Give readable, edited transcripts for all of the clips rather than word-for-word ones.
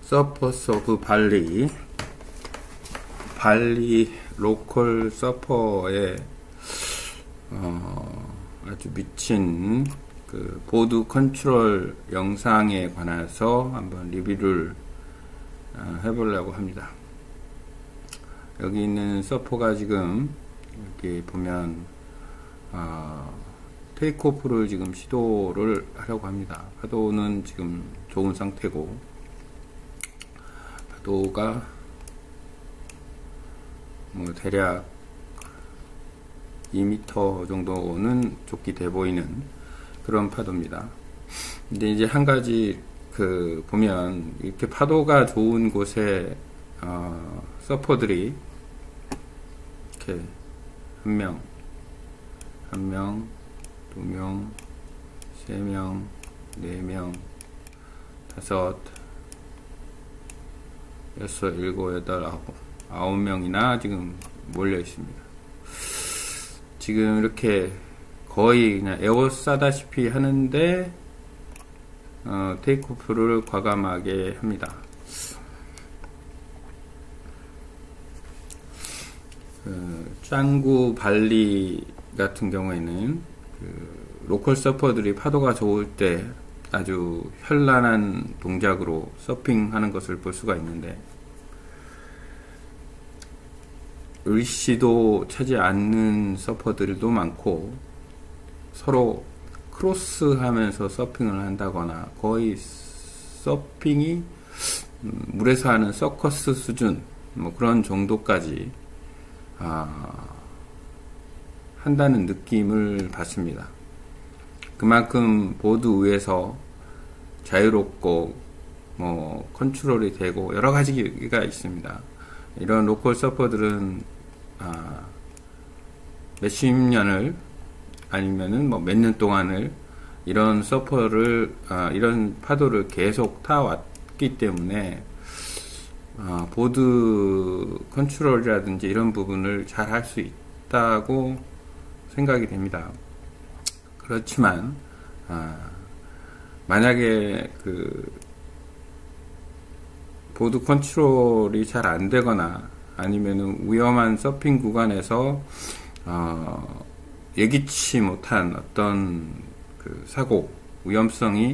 서퍼스 오브 발리 로컬 서퍼의 아주 미친 그 보드 컨트롤 영상에 관해서 한번 리뷰를 해보려고 합니다. 여기 있는 서퍼가 지금 여기 보면 테이크오프를 지금 시도를 하려고 합니다. 파도는 지금 좋은 상태고, 파도가 뭐 대략 2m 정도는 좋게 돼 보이는 그런 파도입니다. 근데 이제 한 가지 보면 이렇게 파도가 좋은 곳에 서퍼들이 이렇게 한 명, 두 명, 세 명, 네 명, 다섯, 여섯, 일곱, 여덟, 아홉 명이나 지금 몰려 있습니다. 지금 이렇게 거의 그냥 에워싸다시피 하는데 테이크오프를 과감하게 합니다. 짱구 발리 같은 경우에는 로컬 서퍼들이 파도가 좋을 때 아주 현란한 동작으로 서핑하는 것을 볼 수가 있는데, 의시도 차지 않는 서퍼들도 많고, 서로 크로스 하면서 서핑을 한다거나, 거의 서핑이 물에서 하는 서커스 수준, 뭐 그런 정도까지 한다는 느낌을 받습니다. 그만큼 보드 위에서 자유롭고 뭐 컨트롤이 되고 여러 가지가 있습니다. 이런 로컬 서퍼들은 몇십 년을 아니면은 뭐 몇 년 동안을 이런 서퍼를 이런 파도를 계속 타왔기 때문에 보드 컨트롤이라든지 이런 부분을 잘 할 수 있다고 생각이 됩니다. 그렇지만 만약에 보드 컨트롤이 잘 안되거나 아니면은 위험한 서핑 구간에서 예기치 못한 어떤 사고 위험성을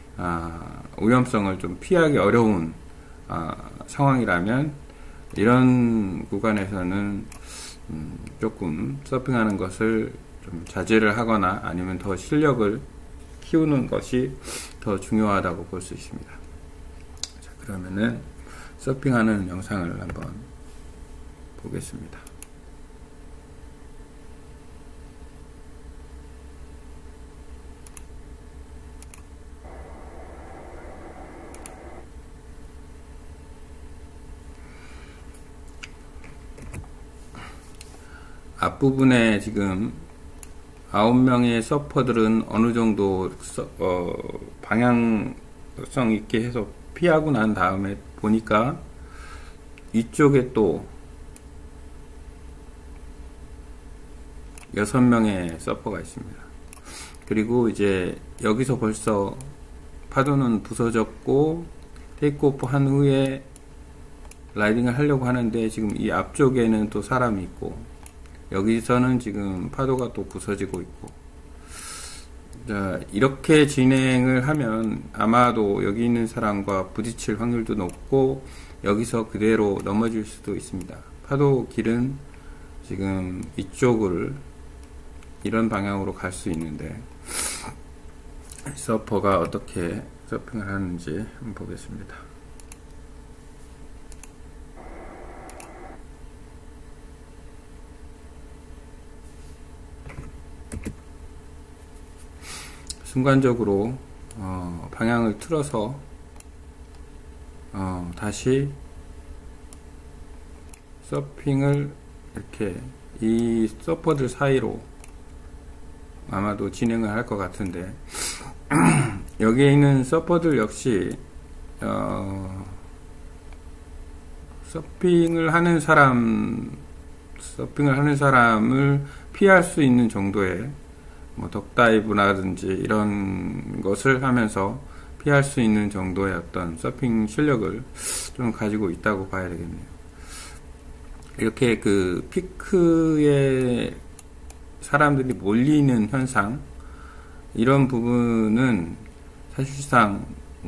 좀 피하기 어려운 상황이라면, 이런 구간에서는 조금 서핑하는 것을 좀 자제를 하거나 아니면 더 실력을 키우는 것이 더 중요하다고 볼 수 있습니다. 자, 그러면은 서핑하는 영상을 한번 보겠습니다. 앞부분에 지금 9명의 서퍼들은 어느 정도 방향성 있게 해서 피하고 난 다음에 보니까 이쪽에 또 6명의 서퍼가 있습니다. 그리고 이제 여기서 벌써 파도는 부서졌고 테이크오프 한 후에 라이딩을 하려고 하는데, 지금 이 앞쪽에는 또 사람이 있고, 여기서는 지금 파도가 또 부서지고 있고, 자, 이렇게 진행을 하면 아마도 여기 있는 사람과 부딪힐 확률도 높고 여기서 그대로 넘어질 수도 있습니다. 파도 길은 지금 이쪽을 이런 방향으로 갈 수 있는데, 서퍼가 어떻게 서핑을 하는지 한번 보겠습니다. 순간적으로 방향을 틀어서 다시 서핑을 이렇게 이 서퍼들 사이로 아마도 진행을 할 것 같은데, 여기에 있는 서퍼들 역시 서핑을 하는 사람을 피할 수 있는 정도의 뭐 덕다이브라든지 이런 것을 하면서 피할 수 있는 정도의 어떤 서핑 실력을 좀 가지고 있다고 봐야 되겠네요. 이렇게 그 피크에 사람들이 몰리는 현상, 이런 부분은 사실상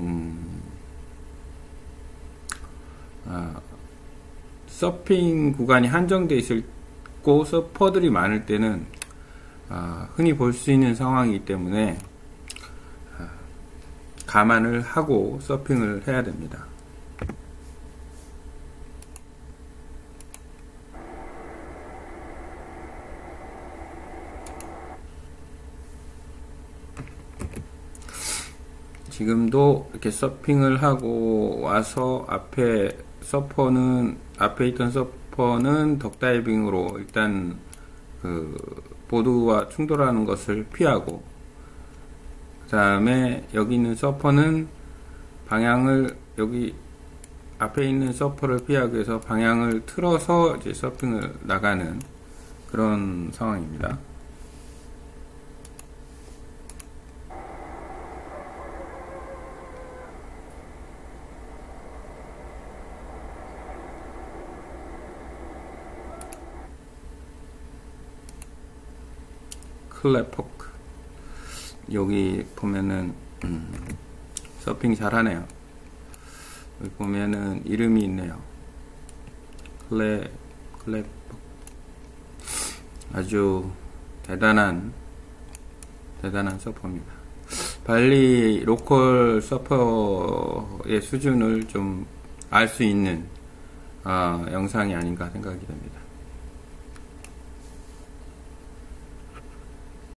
서핑 구간이 한정되어 있고 서퍼들이 많을 때는 흔히 볼 수 있는 상황이기 때문에 감안을 하고 서핑을 해야 됩니다. 지금도 이렇게 서핑을 하고 와서 앞에 있던 서퍼는 덕다이빙으로 일단 그 보드와 충돌하는 것을 피하고, 그 다음에 여기 있는 서퍼는 방향을, 여기 앞에 있는 서퍼를 피하기 위해서 방향을 틀어서 이제 서핑을 나가는 그런 상황입니다. 클레포크, 여기 보면은 서핑 잘하네요. 여기 보면은 이름이 있네요. 클레포크, 아주 대단한 서퍼입니다. 발리 로컬 서퍼의 수준을 좀 알 수 있는 영상이 아닌가 생각이 됩니다.